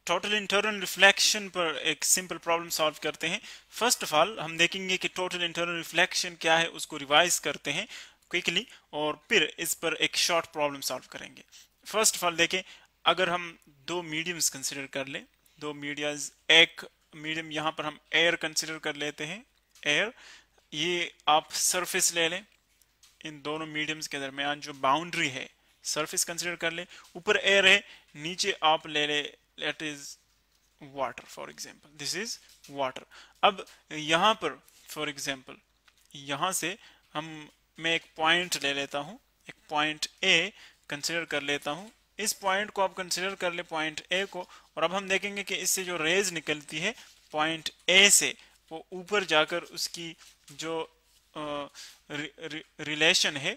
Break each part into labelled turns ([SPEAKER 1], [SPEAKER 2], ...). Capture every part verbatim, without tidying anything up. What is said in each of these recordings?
[SPEAKER 1] Total internal reflection पर एक simple problem solve करते हैं। फर्स्ट ऑफ ऑल हम देखेंगे कि टोटल इंटरनल रिफ्लेक्शन क्या है, उसको रिवाइज करते हैं क्विकली, और फिर इस पर एक शॉर्ट प्रॉब्लम सॉल्व करेंगे। फर्स्ट ऑफ ऑल देखें, अगर हम दो मीडियम्स कंसिडर कर लें, दो मीडियम्स, एक मीडियम यहाँ पर हम एयर कंसिडर कर लेते हैं, एयर, ये आप सरफेस ले लें, इन दोनों मीडियम्स के दरमियान जो बाउंड्री है सरफेस कंसिडर कर ले, ऊपर एयर है, नीचे आप ले ले let is water, for example this is water. अब यहां पर फॉर एग्जांपल यहां से हम मैं एक पॉइंट ले लेता हूं, एक पॉइंट ए कंसिडर कर लेता हूं, इस पॉइंट को आप कंसिडर कर ले, पॉइंट ए को, और अब हम देखेंगे कि इससे जो रेज निकलती है पॉइंट ए से, वो ऊपर जाकर उसकी जो रिलेशन है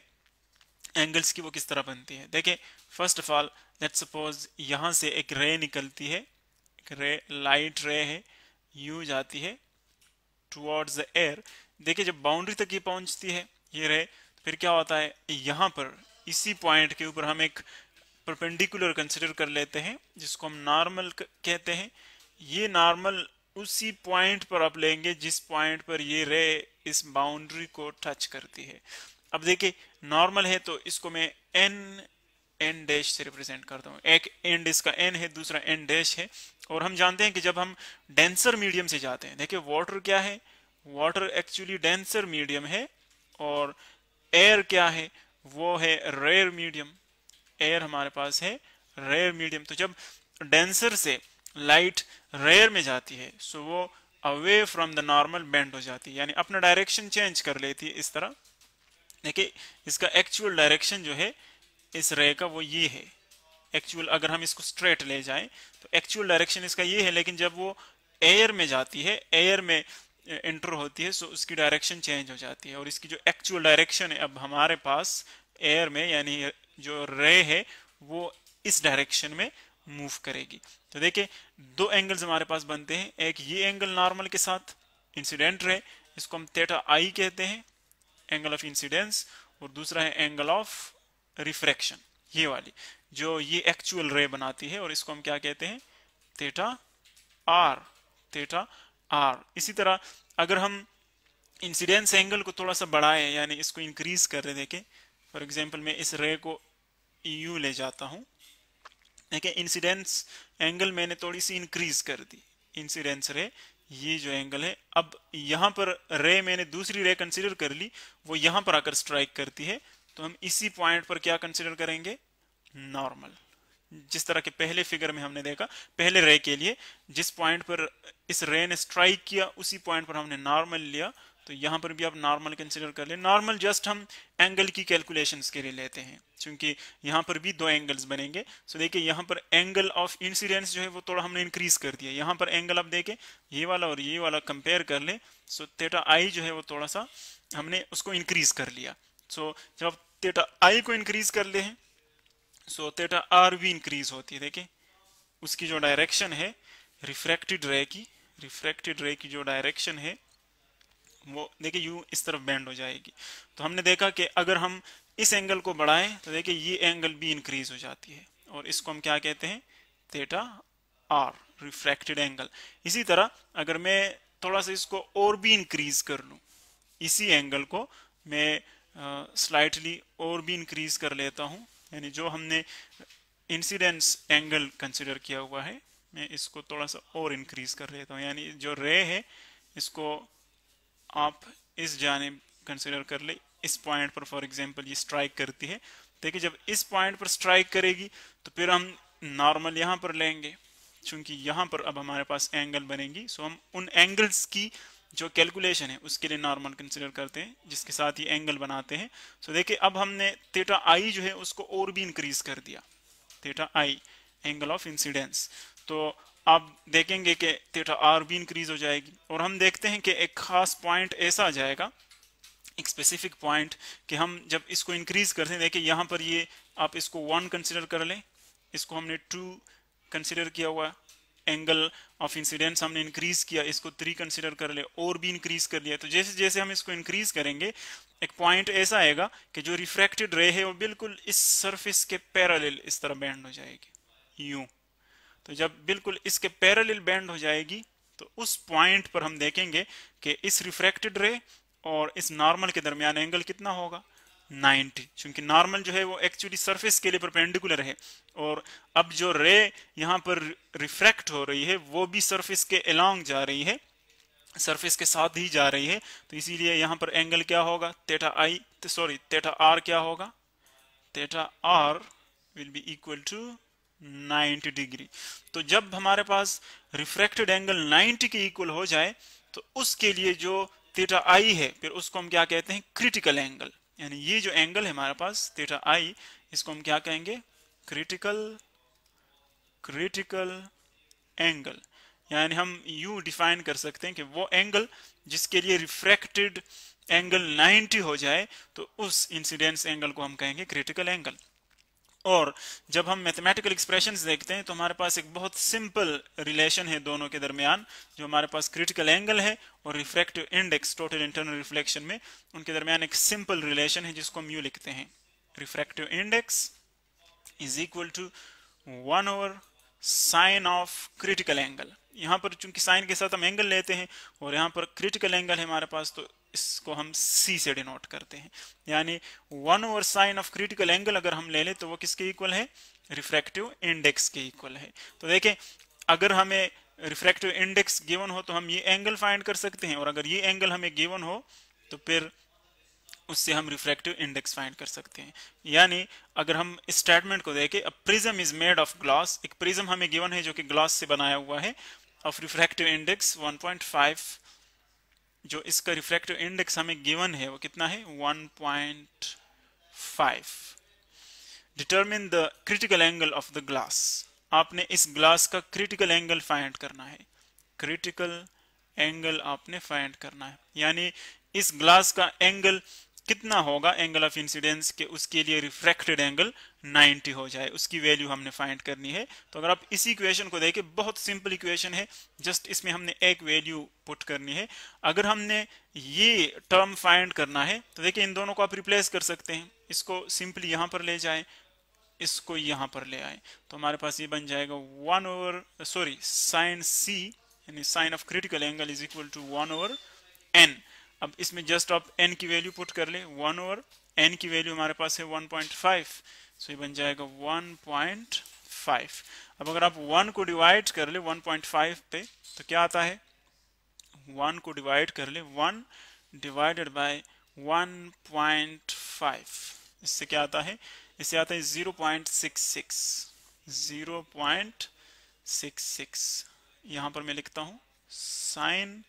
[SPEAKER 1] एंगल्स की वो किस तरह बनती है। देखिए, first of all let's suppose यहां से एक रे निकलती है, एक रे, लाइट रे है, यू जाती है टुवर्ड्स द एयर। देखिए, जब बाउंड्री तक ये पहुंचती है ये रे, फिर क्या होता है, यहां पर इसी पॉइंट के ऊपर हम एक परपेंडिकुलर कंसिडर कर लेते हैं जिसको हम नॉर्मल कहते हैं। ये नॉर्मल उसी पॉइंट पर आप लेंगे जिस पॉइंट पर ये रे इस बाउंड्री को टच करती है। अब देखिए, नॉर्मल है तो इसको मैं एन एन डैश से रिप्रेजेंट करता हूँ, एक एंड इसका एन है, दूसरा एन डैश है। और हम जानते हैं कि जब हम डेंसर मीडियम से जाते हैं, देखिए वाटर क्या है, वाटर एक्चुअली डेंसर मीडियम है, और एयर क्या है, वो है रेयर मीडियम। एयर हमारे पास है रेयर मीडियम। तो जब डेंसर से लाइट रेयर में जाती है, सो वो away from the normal bend हो जाती है, यानी अपना डायरेक्शन चेंज कर लेती है इस तरह। देखिए, इसका एक्चुअल डायरेक्शन जो है इस रे का वो ये है एक्चुअल, अगर हम इसको स्ट्रेट ले जाएं तो एक्चुअल डायरेक्शन इसका ये है, लेकिन जब वो एयर में जाती है, एयर में एंटर होती है, सो उसकी डायरेक्शन चेंज हो जाती है, और इसकी जो एक्चुअल डायरेक्शन है अब हमारे पास एयर में, यानी जो रे है वो इस डायरेक्शन में मूव करेगी। तो देखिए, दो एंगल्स हमारे पास बनते हैं, एक ये एंगल नॉर्मल के साथ इंसिडेंट रे, इसको हम थीटा आई कहते हैं, एंगल ऑफ इंसिडेंस, और दूसरा है एंगल ऑफ रिफ्रैक्शन, ये वाली जो ये एक्चुअल रे बनाती है, और इसको हम क्या कहते हैं, थीटा आर, थीटा आर। इसी तरह अगर हम इंसिडेंस एंगल को थोड़ा सा बढ़ाएं, यानी इसको इंक्रीज कर रहे, देखें फॉर एग्जांपल मैं इस रे को यू ले जाता हूं, देखिए इंसिडेंस एंगल मैंने थोड़ी सी इंक्रीज कर दी, इंसिडेंस रे ये जो एंगल है, अब यहां पर रे मैंने दूसरी रे कंसीडर कर ली, वो यहां पर आकर स्ट्राइक करती है, तो हम इसी पॉइंट पर क्या कंसीडर करेंगे, नॉर्मल। जिस तरह के पहले फिगर में हमने देखा, पहले रे के लिए जिस पॉइंट पर इस रे ने स्ट्राइक किया उसी पॉइंट पर हमने नॉर्मल लिया, तो यहां पर भी आप नॉर्मल कंसीडर कर ले। नॉर्मल जस्ट हम एंगल की कैलकुलेशंस के लिए लेते हैं, क्योंकि यहां पर भी दो एंगल्स बनेंगे। सो देखिए, यहां पर एंगल ऑफ इंसिडेंस जो है वो थोड़ा हमने इंक्रीज कर दिया, यहां पर एंगल आप देखें ये वाला और ये वाला कंपेयर कर ले, सो थीटा आई जो है वो थोड़ा सा हमने उसको इंक्रीज कर लिया। सो जब आप थीटा आई को इंक्रीज कर ले हैं, सो थीटा आर भी इंक्रीज होती है। देखिए, उसकी जो डायरेक्शन है रिफ्रैक्टेड रे की, रिफ्रैक्टेड रे की जो डायरेक्शन है वो देखिए यू इस तरफ बेंड हो जाएगी। तो हमने देखा कि अगर हम इस एंगल को बढ़ाएं तो देखिए ये एंगल भी इंक्रीज हो जाती है, और इसको हम क्या कहते हैं, थीटा आर, रिफ्रैक्टेड एंगल। इसी तरह अगर मैं थोड़ा सा इसको और भी इंक्रीज कर लूं, इसी एंगल को मैं स्लाइटली और भी इंक्रीज कर लेता हूं, यानी जो हमने इंसिडेंस एंगल कंसिडर किया हुआ है मैं इसको थोड़ा सा और इंक्रीज कर लेता हूं, यानी जो रे है इसको आप इस जानिब कंसिडर कर ले, इस पॉइंट पर फॉर एग्जांपल ये स्ट्राइक करती है। देखिए, जब इस पॉइंट पर स्ट्राइक करेगी तो फिर हम नॉर्मल यहां पर लेंगे, क्योंकि यहां पर अब हमारे पास एंगल बनेगी। सो हम उन एंगल्स की जो कैलकुलेशन है उसके लिए नॉर्मल कंसिडर करते हैं जिसके साथ ये एंगल बनाते हैं। सो देखिए, अब हमने थीटा आई जो है उसको और भी इंक्रीज कर दिया, theta i angle of incidence, तो आप देखेंगे कि थीटा आर भी इंक्रीज हो जाएगी। और हम देखते हैं कि एक खास पॉइंट ऐसा आ जाएगा, एक स्पेसिफिक पॉइंट, कि हम जब इसको इंक्रीज करते हैं, देखिए यहां पर ये आप इसको वन कंसिडर कर लें, इसको हमने टू कंसिडर किया हुआ, एंगल ऑफ इंसिडेंस हमने इंक्रीज किया, इसको थ्री कंसिडर कर ले, और भी इंक्रीज कर लिया। तो जैसे जैसे हम इसको इंक्रीज करेंगे एक पॉइंट ऐसा आएगा कि जो रिफ्रैक्टेड रे है वो बिल्कुल इस सरफेस के पैरेलल इस तरह बेंड हो जाएगी, यूं। तो जब बिल्कुल इसके पैरेलल बेंड हो जाएगी तो उस पॉइंट पर हम देखेंगे कि इस रिफ्रैक्टेड रे और इस नॉर्मल के दरमियान एंगल कितना होगा, नाइंटी, क्योंकि नॉर्मल जो है वो एक्चुअली सरफेस के लिए परपेंडिकुलर है और अब जो रे यहाँ पर रिफ्रैक्ट हो रही है वो भी सरफेस के अलोंग जा रही है, सरफेस के साथ ही जा रही है, तो इसीलिए यहाँ पर एंगल क्या होगा, theta i sorry theta r क्या होगा, theta r will be equal to ninety degree. तो जब हमारे पास रिफ्रैक्टेड एंगल नाइंटी के इक्वल हो जाए तो उसके लिए जो थीटा आई है फिर उसको हम क्या कहते हैं, क्रिटिकल एंगल। यानी ये जो एंगल है हमारे पास थीटा आई, इसको हम क्या कहेंगे, क्रिटिकल क्रिटिकल एंगल। यानी हम यू डिफाइन कर सकते हैं कि वो एंगल जिसके लिए रिफ्रैक्टेड एंगल नाइंटी हो जाए तो उस इंसिडेंस एंगल को हम कहेंगे क्रिटिकल एंगल। और जब हम मैथमेटिकल एक्सप्रेशंस देखते हैं तो हमारे पास एक बहुत सिंपल रिलेशन है दोनों के दरमियान, जो हमारे पास क्रिटिकल एंगल है और refractive index total internal reflection में उनके दरमियान एक सिंपल रिलेशन है जिसको हम यूं लिखते हैं, refractive index is equal to one over sine of critical angle. यहाँ पर चूंकि साइन के साथ हम एंगल लेते हैं और यहाँ पर क्रिटिकल एंगल है हमारे पास, तो इसको हम C से डिनोट करते हैं। यानी one over sine of critical angle अगर हम ले लें तो वो किसके इक्वल है, रिफ्रैक्टिव इंडेक्स के इक्वल है। तो देखें अगर हमें रिफ्रैक्टिव इंडेक्स गिवन हो तो हम ये एंगल फाइंड कर सकते हैं, और अगर ये एंगल हमें गिवन हो तो फिर उससे हम रिफ्रैक्टिव इंडेक्स फाइंड कर सकते हैं। यानी अगर हम स्टेटमेंट को देखें, a prism is made of glass, एक प्रिज्म हमें गिवन है जो कि ग्लास से बनाया हुआ है, of refractive index one point five, जो इसका रिफ्रैक्टिव इंडेक्स हमें गिवन है वो कितना है, one point five. Determine the critical angle of the glass, आपने इस ग्लास का क्रिटिकल एंगल फाइंड करना है, क्रिटिकल एंगल आपने फाइंड करना है। यानी इस ग्लास का एंगल कितना होगा, एंगल ऑफ इंसिडेंस के उसके लिए रिफ्रैक्टेड एंगल नाइंटी हो जाए, उसकी वैल्यू हमने फाइंड करनी है। तो अगर आप इस इक्वेशन को देखें, बहुत सिंपल इक्वेशन है, जस्ट इसमें हमने एक वैल्यू पुट करनी है। अगर हमने ये टर्म फाइंड करना है तो देखिए इन दोनों को आप रिप्लेस कर सकते हैं, इसको सिंपली यहां पर ले जाएं, इसको यहां पर ले आए, तो हमारे पास ये बन जाएगा one over sorry sine C, यानी sine of critical angle is equal to one over n. अब इसमें जस्ट आप n की वैल्यू पुट कर ले, वन ओवर n की वैल्यू हमारे पास है वन पॉइंट फाइव, सो ये बन जाएगा वन पॉइंट फाइव। अब अगर आप वन को डिवाइड कर ले वन पॉइंट फाइव पे तो क्या आता है, वन को डिवाइड कर ले, one divided by one point five, इससे क्या आता है, इससे आता है zero point six six, zero point six six. यहां पर मैं लिखता हूं sine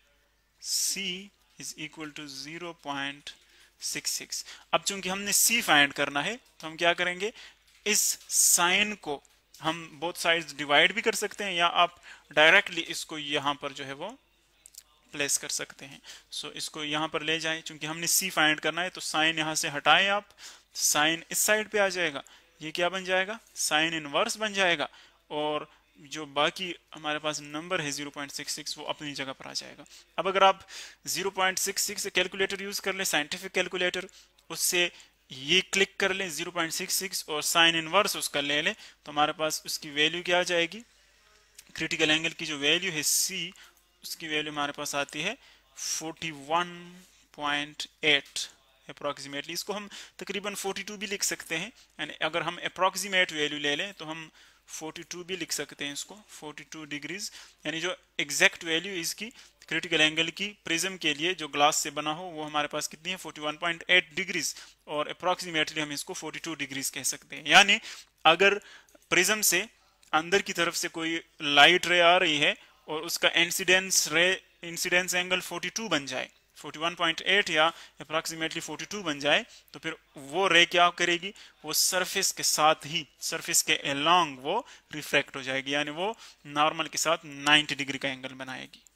[SPEAKER 1] C is equal to zero point six six. अब चूंकि हमने C फाइंड करना है तो हम क्या करेंगे, इस साइन को हम बोथ साइड्स डिवाइड भी कर सकते हैं या आप डायरेक्टली इसको यहां पर जो है वो प्लेस कर सकते हैं। सो so, इसको यहां पर ले जाएं, चूंकि हमने C फाइंड करना है तो साइन यहां से हटाएं आप, साइन इस साइड पे आ जाएगा, ये क्या बन जाएगा, साइन इनवर्स बन जाएगा, और जो बाकी हमारे पास नंबर है ज़ीरो पॉइंट सिक्स सिक्स वो अपनी जगह पर आ जाएगा। अब अगर आप ज़ीरो पॉइंट सिक्स सिक्स से कैलकुलेटर यूज कर ले, साइंटिफिक कैलकुलेटर, उससे ये क्लिक कर ले ज़ीरो पॉइंट सिक्स सिक्स और साइन इनवर्स उसका ले ले, तो हमारे पास उसकी वैल्यू क्या आ जाएगी, क्रिटिकल एंगल की जो वैल्यू है C, उसकी वैल्यू हमारे पास आती है forty one point eight approximately. इसको हम तकरीबन फोर्टी टू भी लिख सकते हैं, यानी अगर हम अप्रोक्सीमेट वैल्यू ले लें तो हम फोर्टी टू भी लिख सकते हैं इसको, फोर्टी टू डिग्रीज, यानी जो एग्जैक्ट वैल्यू इसकी क्रिटिकल एंगल की प्रिज्म के लिए जो ग्लास से बना हो वो हमारे पास कितनी है, forty one point eight degrees, और अप्रोक्सीमेटली हम इसको फोर्टी टू डिग्रीज कह सकते हैं। यानी अगर प्रिज्म से अंदर की तरफ से कोई लाइट रे आ रही है और उसका इंसिडेंस रे इंसिडेंस एंगल फोर्टी टू बन जाए, फोर्टी वन पॉइंट एट या अप्रॉक्सीमेटली फोर्टी टू बन जाए, तो फिर वो रे क्या करेगी, वो सरफेस के साथ ही, सरफेस के अलोंग वो रिफ्रैक्ट हो जाएगी, यानी वो नॉर्मल के साथ नाइंटी डिग्री का एंगल बनाएगी।